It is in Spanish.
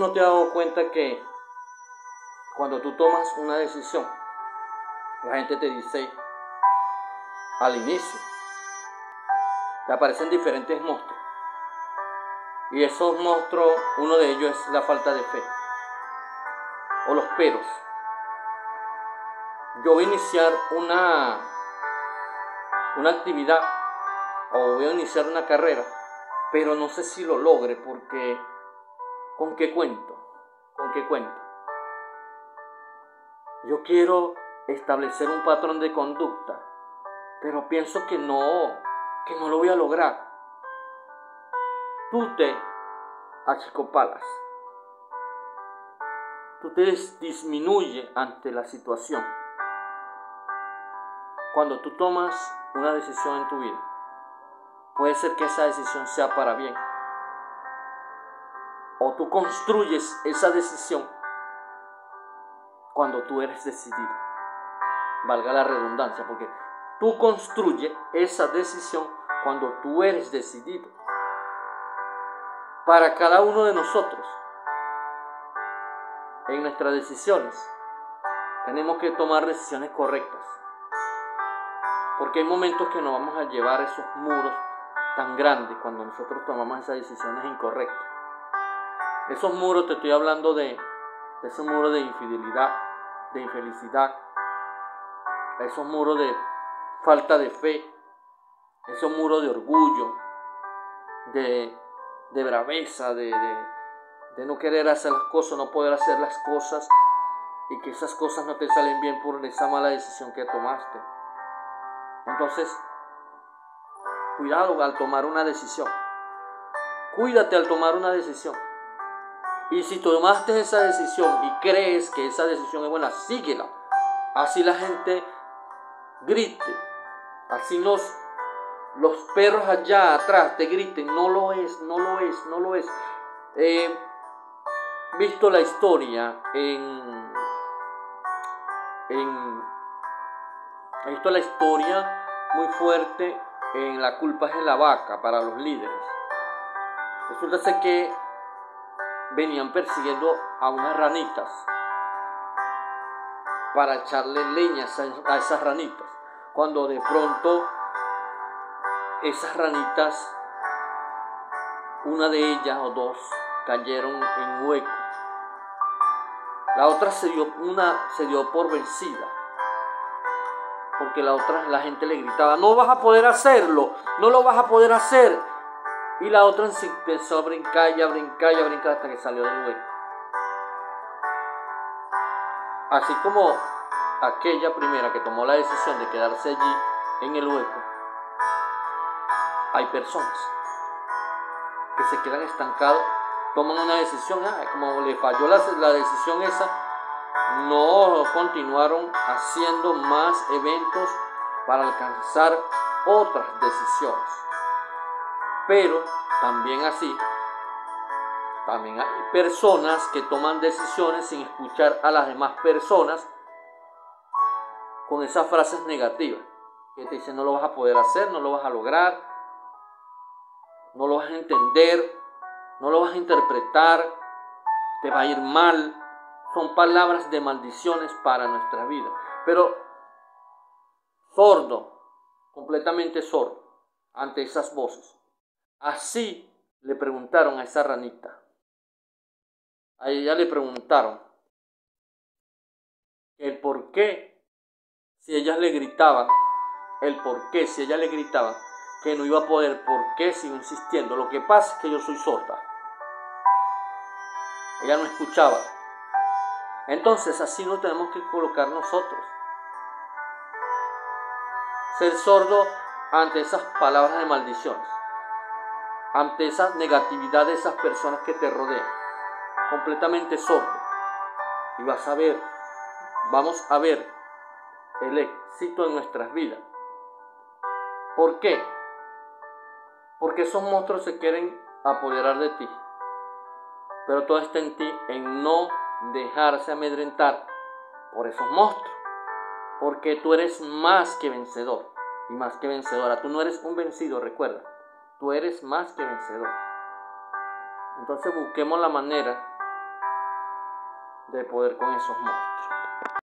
¿No te has dado cuenta que cuando tú tomas una decisión, la gente te dice al inicio, te aparecen diferentes monstruos? Y esos monstruos, uno de ellos es la falta de fe o los peros. Yo voy a iniciar una actividad o voy a iniciar una carrera, pero no sé si lo logre porque ¿con qué cuento? ¿Con qué cuento? Yo quiero establecer un patrón de conducta, pero pienso que no lo voy a lograr. Tú te achicopalas, tú te disminuyes ante la situación. Cuando tú tomas una decisión en tu vida, puede ser que esa decisión sea para bien, o tú construyes esa decisión cuando tú eres decidido. Valga la redundancia, porque tú construyes esa decisión cuando tú eres decidido. Para cada uno de nosotros, en nuestras decisiones, tenemos que tomar decisiones correctas, porque hay momentos que nos vamos a llevar esos muros tan grandes cuando nosotros tomamos esas decisiones incorrectas. Esos muros, te estoy hablando de esos muros de infidelidad, de infelicidad, esos muros de falta de fe, esos muros de orgullo, de braveza, de no querer hacer las cosas, no poder hacer las cosas, y que esas cosas no te salen bien por esa mala decisión que tomaste. Entonces, cuidado al tomar una decisión. Cuídate al tomar una decisión. Y si tomaste esa decisión y crees que esa decisión es buena, síguela. Así la gente grite, así los perros allá atrás te griten, no lo es, no lo es, no lo es. He visto la historia he visto la historia muy fuerte en La culpa es de la vaca para los líderes. Resulta ser que venían persiguiendo a unas ranitas para echarle leñas a esas ranitas, cuando de pronto esas ranitas, una de ellas o dos, cayeron en un hueco. La otra se dio por vencida, porque la gente le gritaba, no vas a poder hacerlo, no lo vas a poder hacer. Y la otra se empezó a brincar y a brincar y a brincar hasta que salió del hueco. Así como aquella primera que tomó la decisión de quedarse allí en el hueco, hay personas que se quedan estancados, toman una decisión, como le falló la decisión esa, no continuaron haciendo más eventos para alcanzar otras decisiones. Pero también hay personas que toman decisiones sin escuchar a las demás personas, con esas frases negativas que te dicen no lo vas a poder hacer, no lo vas a lograr, no lo vas a entender, no lo vas a interpretar, te va a ir mal. Son palabras de maldiciones para nuestra vida. Pero sordo, completamente sordo ante esas voces. Así le preguntaron a esa ranita. A ella le preguntaron el por qué, si ellas le gritaban, el por qué, si ella le gritaba que no iba a poder, por qué siguió insistiendo. Lo que pasa es que yo soy sorda. Ella no escuchaba. Entonces así nos tenemos que colocar nosotros. Ser sordo ante esas palabras de maldiciones, ante esa negatividad de esas personas que te rodean. Completamente sordo. Y vamos a ver el éxito en nuestras vidas. ¿Por qué? Porque esos monstruos se quieren apoderar de ti. Pero todo está en ti, en no dejarse amedrentar por esos monstruos. Porque tú eres más que vencedor y más que vencedora. Tú no eres un vencido, recuerda. Tú eres más que vencedor. Entonces busquemos la manera de poder con esos monstruos.